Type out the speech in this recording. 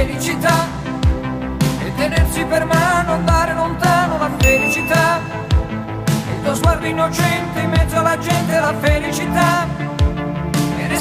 felicità e tenersi per mano, andare lontano la felicità, il tuo sguardo innocente in mezzo alla